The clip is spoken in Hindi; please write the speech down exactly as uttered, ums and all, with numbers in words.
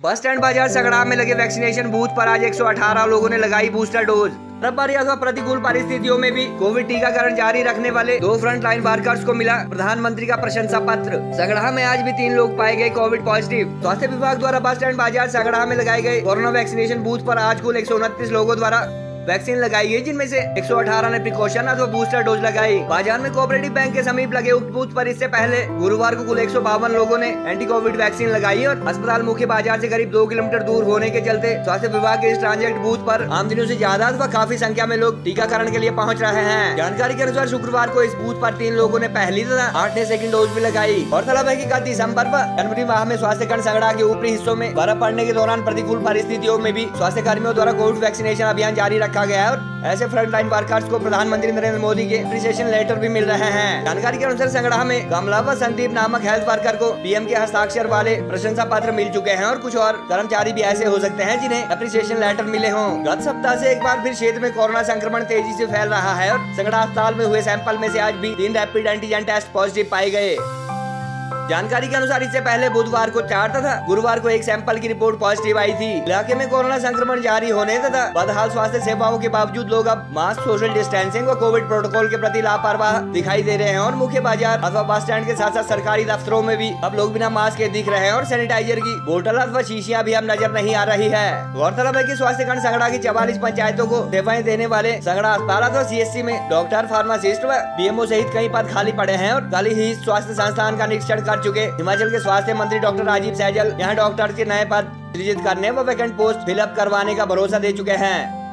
बस स्टैंड बाजार सगड़ा में लगे वैक्सीनेशन बूथ पर आज एक सौ अठारह लोगों ने लगाई बूस्टर डोज। बर्फबारी अथवा प्रतिकूल परिस्थितियों में भी कोविड टीकाकरण जारी रखने वाले दो फ्रंट लाइन वर्कर्स को मिला प्रधानमंत्री का प्रशंसा पत्र। सगड़ा में आज भी तीन लोग पाए गए कोविड पॉजिटिव। स्वास्थ्य विभाग द्वारा बस स्टैंड बाजार सगड़ा में लगाए गए कोरोना वैक्सीनेशन बूथ पर आज कुल एक सौ उनतीस लोगों द्वारा वैक्सीन लगाई गई, जिनमें से एक सौ अठारह ने प्रिकॉशन अथवा बूस्टर डोज लगाई। बाजार में कोऑपरेटिव बैंक के समीप लगे उक्त बूथ पर इससे पहले गुरुवार को कुल एक सौ बावन लोगों ने एंटी कोविड वैक्सीन लगाई और अस्पताल मुख्य बाजार से करीब दो किलोमीटर दूर होने के चलते स्वास्थ्य विभाग के इस ट्रांजिट बूथ पर आम दिनों से ज्यादा अथवा काफी संख्या में लोग टीकाकरण के लिए पहुँच रहे हैं। जानकारी के अनुसार शुक्रवार को इस बूथ पर तीन लोगों ने पहली तथा आठ ने सेकंड डोज भी लगाई। गौरतलब है कि गत दिसंबर व जनवरी माह में स्वास्थ्य खंड सगड़ा के ऊपरी हिस्सों में बर्फ पड़ने के दौरान प्रतिकूल परिस्थितियों में भी स्वास्थ्य कर्मियों द्वारा कोविड वैक्सीनेशन अभियान जारी रखा गया है और ऐसे फ्रंट लाइन वर्कर्स को प्रधानमंत्री नरेंद्र मोदी के एप्रिसिएशन लेटर भी मिल रहे हैं। जानकारी के अनुसार संगड़ा में कमला व संदीप नामक हेल्थ वर्कर को पीएम के हस्ताक्षर वाले प्रशंसा पत्र मिल चुके हैं और कुछ और कर्मचारी भी ऐसे हो सकते हैं जिन्हें एप्रिसिएशन लेटर मिले हों। गत सप्ताह से एक बार फिर क्षेत्र में कोरोना संक्रमण तेजी से फैल रहा है और संगड़ा अस्पताल में हुए सैंपल में से आज भी तीन रैपिड एंटीजन टेस्ट पॉजिटिव पाए गए। जानकारी के अनुसार इससे पहले बुधवार को चार तथा गुरुवार को एक सैंपल की रिपोर्ट पॉजिटिव आई थी। इलाके में कोरोना संक्रमण जारी होने तथा बदहाल स्वास्थ्य सेवाओं के बावजूद लोग अब मास्क, सोशल डिस्टेंसिंग व कोविड प्रोटोकॉल के प्रति लापरवाह दिखाई दे रहे हैं और मुख्य बाजार अथवा बस स्टैंड के साथ साथ सरकारी दफ्तरों में भी अब लोग बिना मास्क के दिख रहे हैं और सैनिटाइजर की बोतल अथवा शीशियां भी अब नजर नहीं आ रही है। गौरतलब है कि स्वास्थ्य खंड सगड़ा की चवालीस पंचायतों को सेवाएं देने वाले सगड़ा अस्पताल अथवा सीएचसी में डॉक्टर, फार्मासिस्ट व बीएमओ सहित कई पद खाली पड़े हैं और कल ही स्वास्थ्य संस्थान का निरीक्षण कर चुके हिमाचल के स्वास्थ्य मंत्री डॉक्टर राजीव सैजल यहाँ डॉक्टर के नए पद सृजित करने व वैकेंट पोस्ट फिलअप करवाने का भरोसा दे चुके हैं।